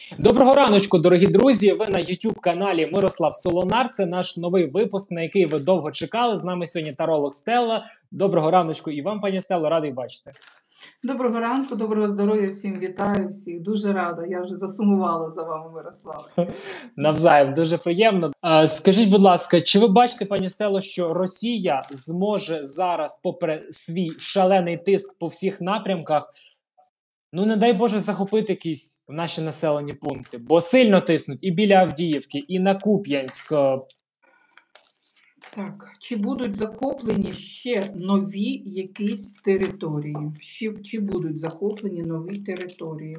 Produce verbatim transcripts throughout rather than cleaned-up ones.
Доброго раночку, дорогі друзі! Ви на ютуб-каналі Мирослав Солонар. Це наш новий випуск, на який ви довго чекали. З нами сьогодні таролог Стелла. Доброго раночку і вам, пані Стелло, радий бачити. Доброго ранку, доброго здоров'я всім, вітаю всіх. Дуже рада, я вже засумувала за вами, Мирославе. Навзаєм, дуже приємно. А, скажіть, будь ласка, чи ви бачите, пані Стелло, що Росія зможе зараз, попри свій шалений тиск по всіх напрямках, ну, не дай Боже, захопити якісь наші населені пункти, бо сильно тиснуть і біля Авдіївки, і на Куп'янськ. Так, чи будуть захоплені ще нові якісь території? Чи, чи будуть захоплені нові території?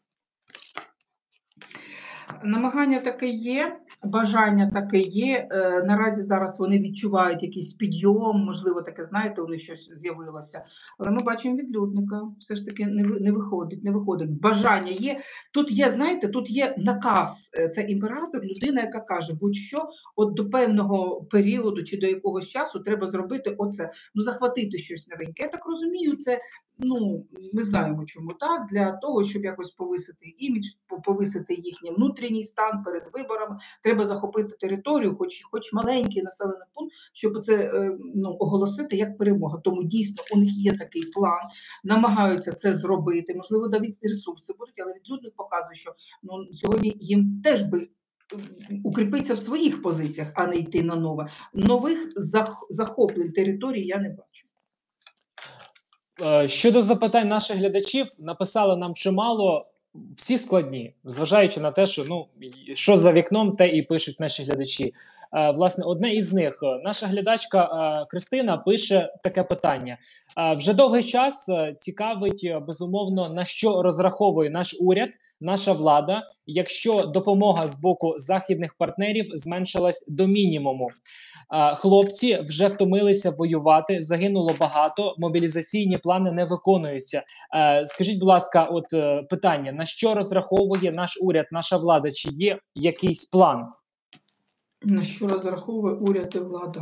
Намагання таке є, бажання таке є. Е, наразі зараз вони відчувають якийсь підйом, можливо, таке, знаєте, у них щось з'явилося. Але ми бачимо відлюдника, все ж таки не, не виходить, не виходить. Бажання є. Тут є, знаєте, тут є наказ. Це імператор, людина, яка каже, будь-що, от до певного періоду чи до якогось часу треба зробити оце. Ну, захватити щось новеньке. Я так розумію, це, ну, ми знаємо чому так, для того, щоб якось повисити імідж, повисити їхній внутрішній стан перед виборами, треба захопити територію, хоч хоч маленький населений пункт, щоб це ну, оголосити як перемога. Тому дійсно у них є такий план, намагаються це зробити, можливо, навіть ресурси будуть, але відлюдник показує, що ну, сьогодні їм теж би укріпитися в своїх позиціях, а не йти на нове. Нових зах захоплень території я не бачу. Щодо запитань наших глядачів, написали нам чимало, всі складні, зважаючи на те, що ну що за вікном, те і пишуть наші глядачі. Е, власне, одне із них, наша глядачка е, Кристина пише таке питання. Е, вже довгий час е, цікавить, безумовно, на що розраховує наш уряд, наша влада, якщо допомога з боку західних партнерів зменшилась до мінімуму. Хлопці вже втомилися воювати, загинуло багато, мобілізаційні плани не виконуються. Скажіть, будь ласка, от питання, на що розраховує наш уряд, наша влада? Чи є якийсь план? На що розраховує уряд і влада?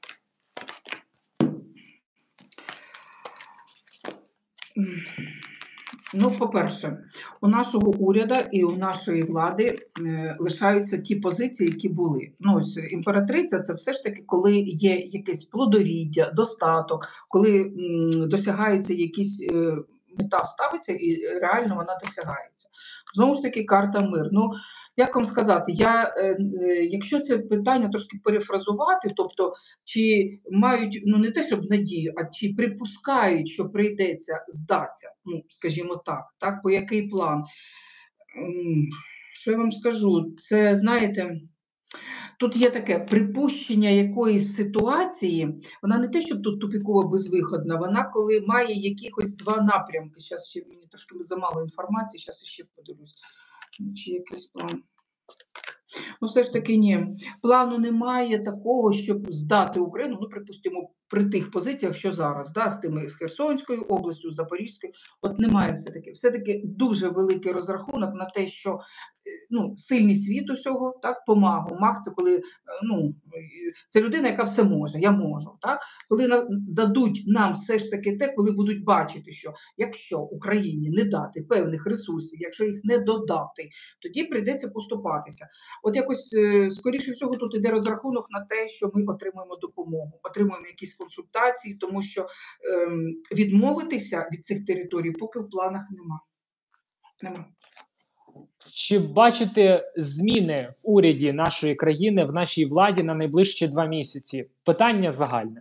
Ну, по-перше, у нашого уряду і у нашої влади е, лишаються ті позиції, які були. Ну, ось імператриця – це все ж таки, коли є якесь плодоріддя, достаток, коли м, досягаються якісь е, мета ставиться і реально вона досягається. Знову ж таки, карта мир. Ну, як вам сказати, я, е, е, якщо це питання трошки перефразувати, тобто, чи мають, ну не те, щоб надію, а чи припускають, що прийдеться здатися, ну, скажімо так, так, по який план? М, Що я вам скажу? Це, знаєте, тут є таке припущення якоїсь ситуації, вона не те, щоб тут тупікова безвиходна, вона коли має якихось два напрямки. Зараз ще мені трошки замало інформації, зараз ще подивлюсь, чи якийсь план. Ну, все ж таки ні. Плану немає такого, щоб здати Україну, ну, припустимо, при тих позиціях, що зараз, да, з тими з Херсонською областю, з Запорізькою, от немає все-таки. Все-таки дуже великий розрахунок на те, що ну, сильний світ усього, так, по магу. Маг – це коли, ну, це людина, яка все може, я можу, так? Коли на, дадуть нам все ж таки те, коли будуть бачити, що якщо Україні не дати певних ресурсів, якщо їх не додати, тоді прийдеться поступатися. От якось, скоріше всього, тут іде розрахунок на те, що ми отримуємо допомогу, отримуємо якісь консультації, тому що ем, відмовитися від цих територій поки в планах нема. Нема. Чи бачите зміни в уряді нашої країни, в нашій владі на найближчі два місяці? Питання загальне.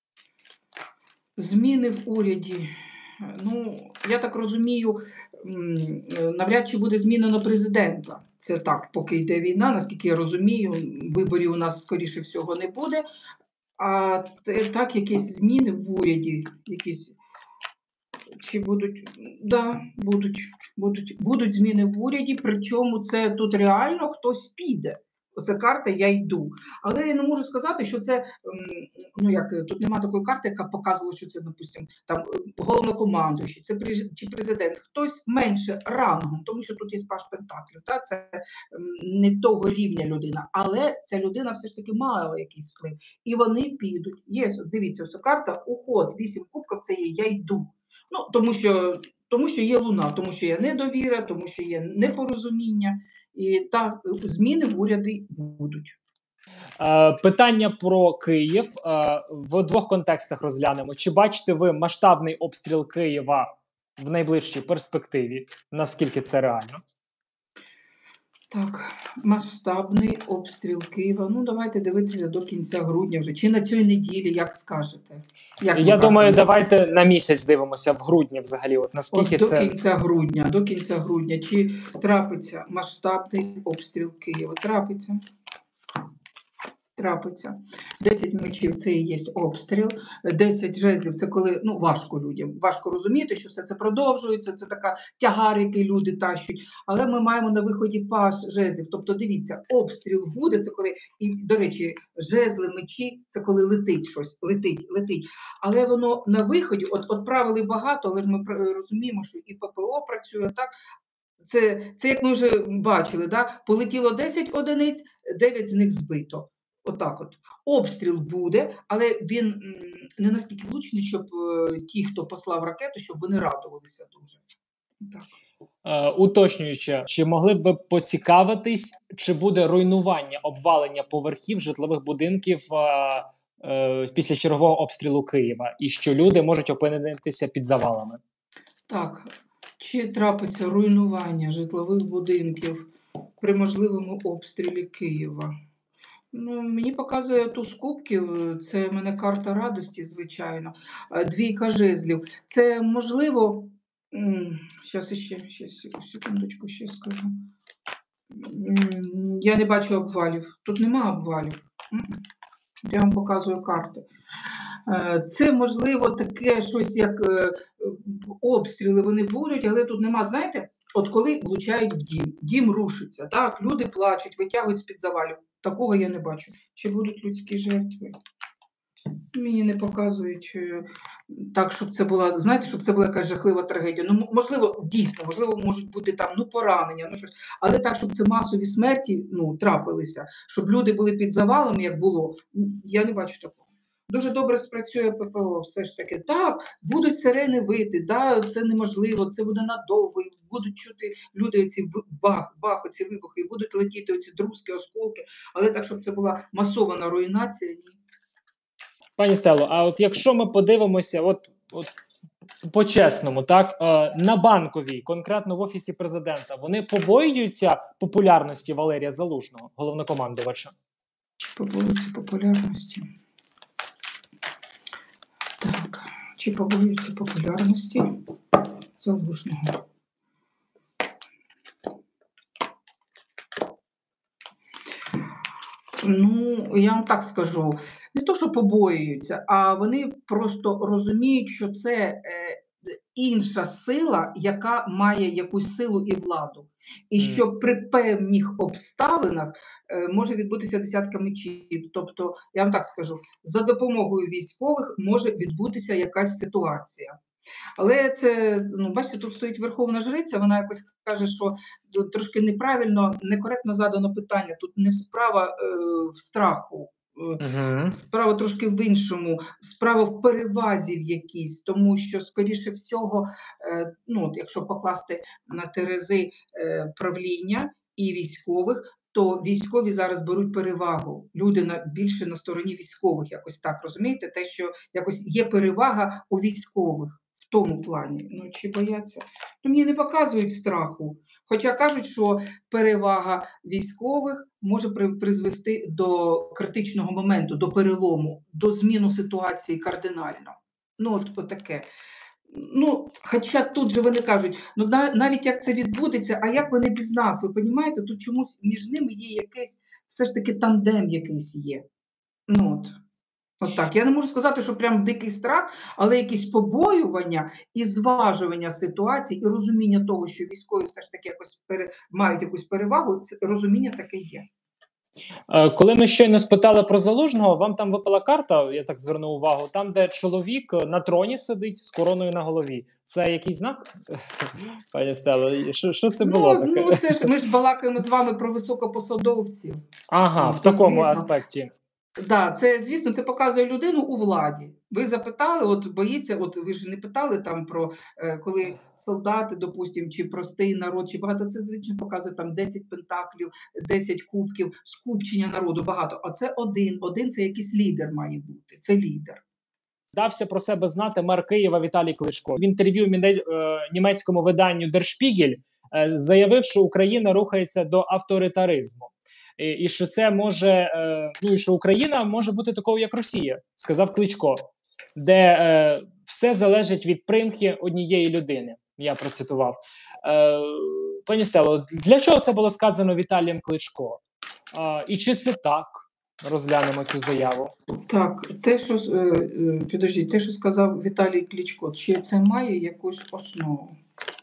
Зміни в уряді. Ну, я так розумію, навряд чи буде змінено президента. Це так, поки йде війна, наскільки я розумію, виборів у нас, скоріше всього, не буде. А так, якісь зміни в уряді, якісь, чи будуть, да, будуть, будуть, будуть зміни в уряді, причому це тут реально хтось піде. Оце карта «Я йду». Але я не можу сказати, що це, ну як, тут немає такої карти, яка показувала, що це, допустим, там, головнокомандуючий, це чи президент, хтось менше рангом, тому що тут є паж пентаклів, та, це не того рівня людина, але ця людина все ж таки мала якийсь вплив. І вони підуть. Є, дивіться, ось карта «Уход», вісім кубків, це є «Я йду». Ну, тому що Тому що є Луна, тому що є недовіра, тому що є непорозуміння, і та зміни в уряді будуть. Е, питання про Київ е, в двох контекстах розглянемо. Чи бачите ви масштабний обстріл Києва в найближчій перспективі? Наскільки це реально? Так, масштабний обстріл Києва. Ну, давайте дивитися до кінця грудня вже. Чи на цій неділі, як скажете? Як Я думаю, давайте на місяць дивимося в грудні взагалі. От наскільки От до це... кінця грудня, до кінця грудня. Чи трапиться масштабний обстріл Києва? Трапиться. Трапиться. десять мечів – це і є обстріл, десять жезлів – це коли, ну, важко людям, важко розуміти, що все це продовжується, це така тягар, який люди тащать, але ми маємо на виході паж жезлів, тобто дивіться, обстріл буде, це коли, і, до речі, жезли, мечі – це коли летить щось, летить, летить, але воно на виході, от, от правили багато, але ж ми розуміємо, що і ППО працює так. Це, це як ми вже бачили, да? Полетіло десять одиниць, дев'ять з них збито. Отак от. Обстріл буде, але він м, не настільки влучний, щоб е, ті, хто послав ракету, щоб вони радувалися дуже. Так. Е, уточнюючи, чи могли б ви поцікавитись, чи буде руйнування, обвалення поверхів житлових будинків е, е, після чергового обстрілу Києва, і що люди можуть опинитися під завалами? Так. Чи трапиться руйнування житлових будинків при можливому обстрілі Києва? Ну, мені показує туз кубків, це в мене карта радості, звичайно, двійка жезлів. Це можливо, зараз ще, ще секундочку, ще скажу. Я не бачу обвалів, тут нема обвалів. Я вам показую карти. Це, можливо, таке щось, як обстріли вони будуть, але тут нема, знаєте, от коли влучають в дім, дім рушиться, так, люди плачуть, витягують з-під завалів. Такого я не бачу. Чи будуть людські жертви? Мені не показують так, щоб це була, знаєте, щоб це була якась жахлива трагедія. Ну, можливо, дійсно, можливо, можуть бути там, ну, поранення, ну, щось. Але так, щоб це масові смерті, ну, трапилися, щоб люди були під завалами, як було, я не бачу такого. Дуже добре спрацює ППО, все ж таки. Так, будуть сирени вити, да, це неможливо, це буде надовго, і будуть чути люди оці бах, бах, оці вибухи, і будуть летіти оці друзки, осколки, але так, щоб це була масована руйнація, ні. Пані Стело, а от якщо ми подивимося, от, от по-чесному, так, е, на Банковій, конкретно в Офісі Президента, вони побоюються популярності Валерія Залужного, головнокомандувача? Побоюються популярності. Так, чи побоюються популярності Залужного? Ну, я вам так скажу, не то, що побоюються, а вони просто розуміють, що це е, інша сила, яка має якусь силу і владу. І Mm. що при певних обставинах е, може відбутися десятка мечів. Тобто, я вам так скажу, за допомогою військових може відбутися якась ситуація. Але це, ну, бачите, тут стоїть Верховна Жриця, вона якось каже, що трошки неправильно, некоректно задано питання. Тут не справа е, в страху, Угу. справа трошки в іншому, справа в перевазі в якійсь, тому що, скоріше всього, е, ну, от якщо покласти на терези е, правління і військових, то військові зараз беруть перевагу. Люди на, більше на стороні військових, якось так, розумієте? Те, що якось є перевага у військових. В тому плані, ну, чи бояться? Ну, мені не показують страху. Хоча кажуть, що перевага військових може при, призвести до критичного моменту, до перелому, до зміну ситуації кардинально. Ну, от, от таке. Ну, хоча тут же вони кажуть, ну, навіть як це відбудеться, а як вони без нас, ви розумієте, тут чомусь між ними є якийсь, все ж таки тандем якийсь є. Ну, от. От так. Я не можу сказати, що прям дикий страх, але якісь побоювання і зважування ситуації, і розуміння того, що військові все ж таки якось пере... мають якусь перевагу, це розуміння таке є. Коли ми щойно спитали про Залужного, вам там випала карта, я так звернув увагу, там, де чоловік на троні сидить з короною на голові. Це якийсь знак, пані Стело? Що, що це було ну, таке? Ну, це ж ми ж балакаємо з вами про високопосадовців. Ага, ну, в такому звісно. аспекті. Да, це, звісно, це показує людину у владі. Ви запитали, от боїться, от ви ж не питали там про е, коли солдати, допустим, чи простий народ, чи багато. Це звичайно показує там десять пентаклів, десять кубків, скупчення народу багато. А це один. Один це якийсь лідер має бути. Це лідер. Дався про себе знати мер Києва Віталій Кличко. В інтерв'ю міне- е, німецькому виданню Der Spiegel е, заявив, що Україна рухається до авторитаризму. І, і що це може, е, ну і що Україна може бути такою, як Росія, сказав Кличко, де е, все залежить від примхи однієї людини. Я процитував. Е, пані Стело, для чого це було сказано Віталієм Кличко? Е, і чи це так? Розглянемо цю заяву. Так, те, що е, е, підождіть, те, що сказав Віталій Кличко, чи це має якусь основу?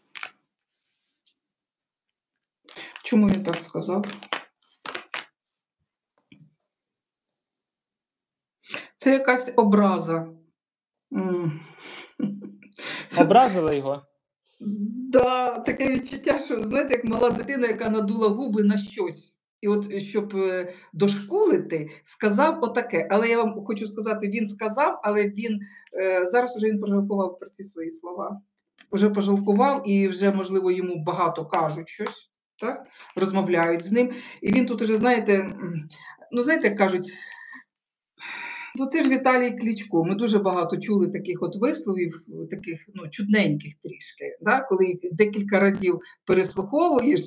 Чому він так сказав? Це якась образа. М. Образили його? Да, таке відчуття, що знаєте, як мала дитина, яка надула губи на щось. І от щоб е, дошкулити, сказав отаке. Але я вам хочу сказати, він сказав, але він е, зараз вже він пожалкував про ці свої слова. Вже пожалкував і вже, можливо, йому багато кажуть щось, так? Розмовляють з ним. І він тут уже, знаєте, м, ну знаєте, як кажуть, ну це ж Віталій Кличко. Ми дуже багато чули таких от висловів, таких ну, чудненьких трішки, да? Коли декілька разів переслуховуєш,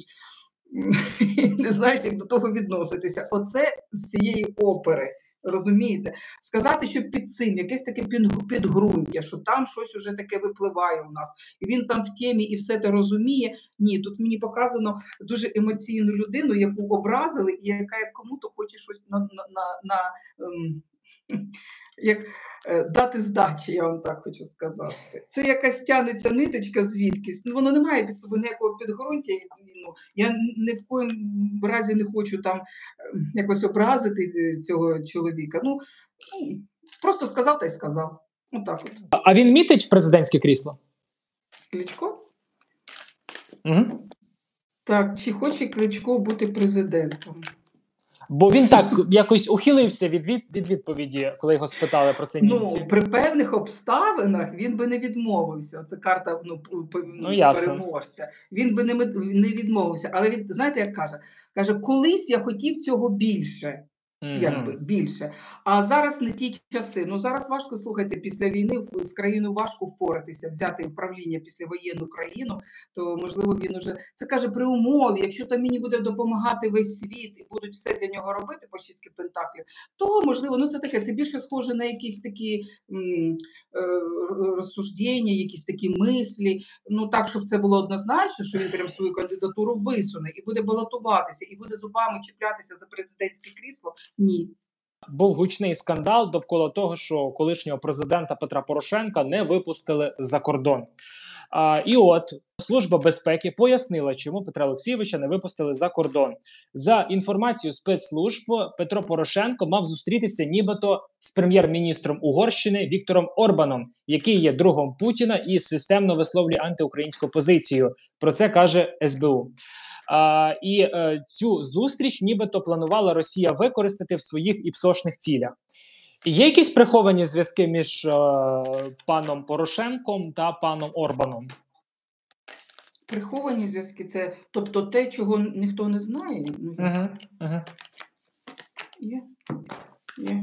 і не знаєш, як до того відноситися. Оце з цієї опери. Розумієте? Сказати, що під цим якесь таке пін- підґрунтя, що там щось уже таке випливає у нас, і він там в темі і все це розуміє. Ні, тут мені показано дуже емоційну людину, яку образили, і яка як кому-то хоче щось на, на, на, на ем, як е, дати здачі, я вам так хочу сказати. Це якась тянеться ниточка звідкись. Ну, воно не має під собою ніякого підґрунтя. і, Ну, я ні в коєму разі не хочу там е, якось образити е, цього чоловіка. Ну, ну, просто сказав та й сказав. Отак от. А а він мітить в президентське крісло? Кличко? Угу. Так, чи хоче Кличко бути президентом? Бо він так якось ухилився від, від, від відповіді, коли його спитали про це німці. Ну, при певних обставинах він би не відмовився. Це карта ну, п- п- Ну, ясно. переможця. Він би не, мед- не відмовився. Але він, знаєте, як каже? Каже, колись я хотів цього більше. Якби Мгм. більше. А зараз не ті часи. Ну зараз важко, слухайте, після війни в- з країною важко впоратися, взяти вправління після воєнну країну, то можливо він уже це каже при умові, якщо там мені буде допомагати весь світ і будуть все для нього робити по шістки пентаклів, то можливо, ну це таке, це більше схоже на якісь такі м, е, розсуждення, якісь такі мислі. Ну так, щоб це було однозначно, що він прям свою кандидатуру висуне і буде балотуватися, і буде зубами чіплятися за президентське крісло. Ні. Був гучний скандал довкола того, що колишнього президента Петра Порошенка не випустили за кордон. А, і от Служба безпеки пояснила, чому Петра Олексійовича не випустили за кордон. За інформацією спецслужб, Петро Порошенко мав зустрітися нібито з прем'єр-міністром Угорщини Віктором Орбаном, який є другом Путіна і системно висловлює антиукраїнську позицію. Про це каже ес бе у. А, і е, цю зустріч нібито планувала Росія використати в своїх іпсошних цілях. Є якісь приховані зв'язки між е, паном Порошенком та паном Орбаном? Приховані зв'язки це, тобто те, чого ніхто не знає. Ну, є. Угу, угу. Є. Є.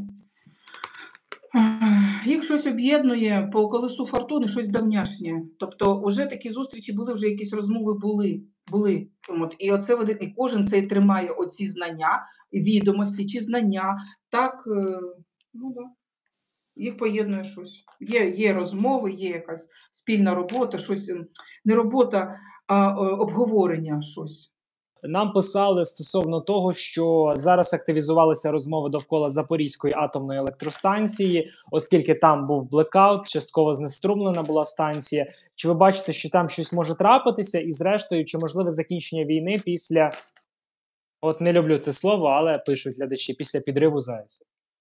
Ех, Їх щось об'єднує по колесу фортуни, щось давняшнє. Тобто, вже такі зустрічі були, вже якісь розмови були. були. От. І оце вони- і кожен цей тримає оці знання, відомості чи знання. Так, е, ну да. Їх поєднує щось. Є, є розмови, є якась спільна робота, щось ем, не робота, а е, обговорення щось. Нам писали стосовно того, що зараз активізувалися розмови довкола Запорізької атомної електростанції, оскільки там був блекаут, частково знеструмлена була станція. Чи ви бачите, що там щось може трапитися? І зрештою, чи можливе закінчення війни після, от не люблю це слово, але пишуть глядачі, після підриву ЗАЕС?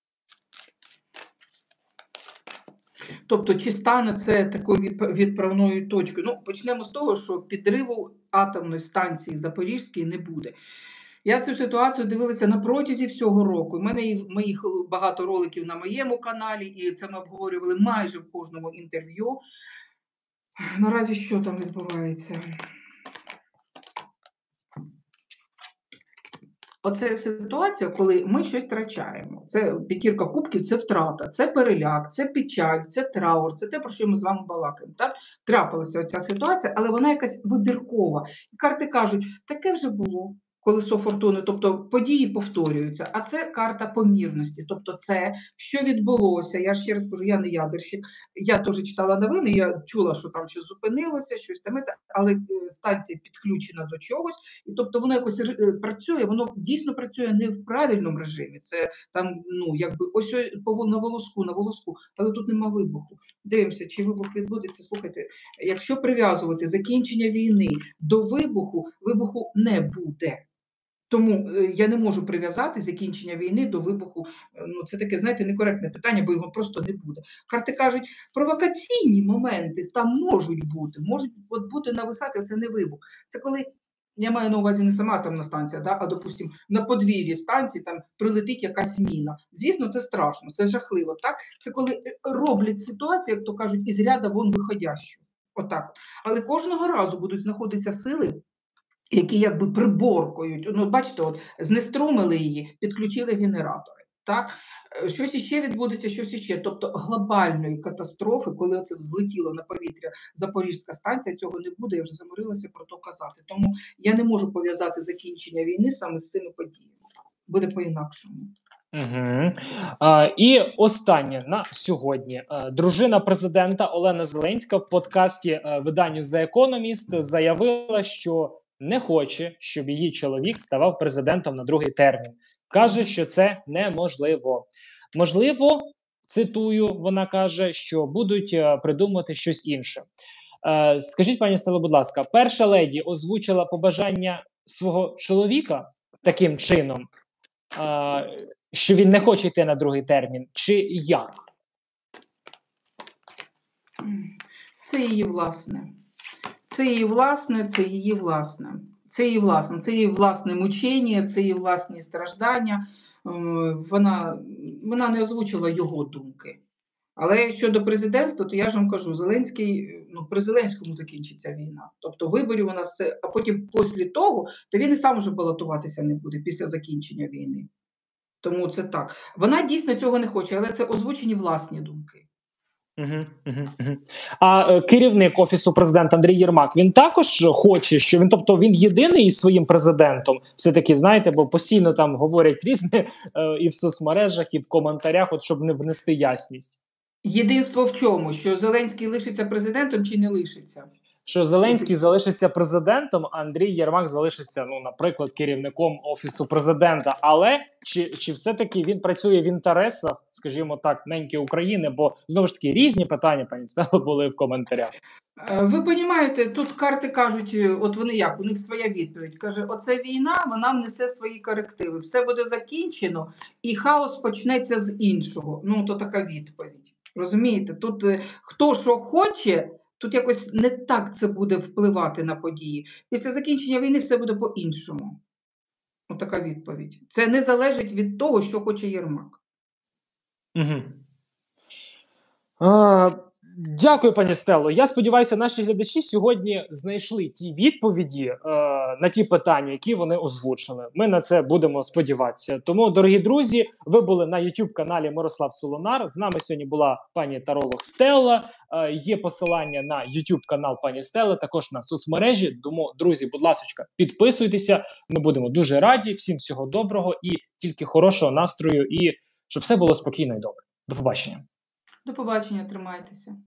Тобто, чи стане це такою відп- відправною точкою? Ну, почнемо з того, що підриву атомної станції Запорізької не буде. Я цю ситуацію дивилася на протязі всього року. У мене і моїх багато роликів на моєму каналі, і це ми обговорювали майже в кожному інтерв'ю. Наразі що там відбувається? Оце ситуація, коли ми щось втрачаємо. Це п'ятірка кубків, це втрата, це переляк, це печаль, це траур, це те, про що ми з вами балакаємо. Так? Трапилася оця ситуація, але вона якась вибіркова. І карти кажуть, таке вже було. Колесо фортуни, тобто події повторюються, а це карта помірності, тобто це, що відбулося. Я ще раз кажу, я не ядерщик, я теж читала новини, я чула, що там щось зупинилося, щось там, але станція підключена до чогось, і тобто воно якось працює, воно дійсно працює не в правильному режимі, це там, ну, якби ось на волоску, на волоску, але тут нема вибуху. Дивимося, чи вибух відбудеться. Слухайте, якщо прив'язувати закінчення війни до вибуху, вибуху не буде. Тому я не можу прив'язати закінчення війни до вибуху. Ну, це таке, знаєте, некоректне питання, бо його просто не буде. Карти кажуть, провокаційні моменти там можуть бути, можуть от бути нависати, це не вибух. Це коли, я маю на увазі не сама атомна станція, да, а, допустим, на подвір'ї станції там прилетить якась міна. Звісно, це страшно, це жахливо. Так? Це коли роблять ситуацію, як то кажуть, із ряда вон виходящу. Отак. Але кожного разу будуть знаходитися сили, які якби приборкують, ну, бачите, от, знеструмили її, підключили генератори, так? Щось іще відбудеться, щось іще. Тобто глобальної катастрофи, коли це взлетіло на повітря Запорізька станція, цього не буде, я вже заморилася про то казати. Тому я не можу пов'язати закінчення війни саме з цими подіями. Буде по-інакшому. Угу. А, і останнє на сьогодні. А, дружина президента Олена Зеленська в подкасті а, виданню The Economist заявила, що не хоче, щоб її чоловік ставав президентом на другий термін. Каже, що це неможливо. Можливо, цитую, вона каже, що будуть е, придумувати щось інше. Е, скажіть, пані Стело, будь ласка, перша леді озвучила побажання свого чоловіка таким чином, е, що він не хоче йти на другий термін, чи як? Це її власне. Це її власне, це її власне. Це її власне, це її власне мучення, це її власні страждання. Вона, вона не озвучила його думки. Але щодо президентства, то я ж вам кажу, Зеленський, ну, при Зеленському закінчиться війна. Тобто виборів у нас, а потім після того, то він і сам уже балотуватися не буде після закінчення війни. Тому це так. Вона дійсно цього не хоче, але це озвучені власні думки. Угу, угу, угу. А е, керівник Офісу президента Андрій Єрмак, він також хоче, що він, тобто він єдиний із своїм президентом, все-таки, знаєте, бо постійно там говорять різне е, і в соцмережах, і в коментарях, от щоб не внести ясність. Єдинство в чому? Що Зеленський лишиться президентом чи не лишиться? Що Зеленський залишиться президентом, а Андрій Єрмак залишиться, ну, наприклад, керівником Офісу президента. Але чи, чи все-таки він працює в інтересах, скажімо так, неньки України? Бо, знову ж таки, різні питання, пані Стело, були в коментарях. Ви розумієте, тут карти кажуть, от вони як, у них своя відповідь. Каже, оце війна, вона несе свої корективи. Все буде закінчено і хаос почнеться з іншого. Ну, то така відповідь. Розумієте, тут хто що хоче, тут якось не так це буде впливати на події. Після закінчення війни все буде по-іншому. Ось така відповідь. Це не залежить від того, що хоче Єрмак. Угу. А, дякую, пані Стело. Я сподіваюся, наші глядачі сьогодні знайшли ті відповіді е, на ті питання, які вони озвучили. Ми на це будемо сподіватися. Тому, дорогі друзі, ви були на ютуб-каналі Мирослав Солонар. З нами сьогодні була пані таролог Стелла. Е, є посилання на ютуб-канал пані Стелли, також на соцмережі. Тому, друзі, будь ласка, підписуйтеся. Ми будемо дуже раді. Всім всього доброго і тільки хорошого настрою. І щоб все було спокійно і добре. До побачення. До побачення, тримайтеся.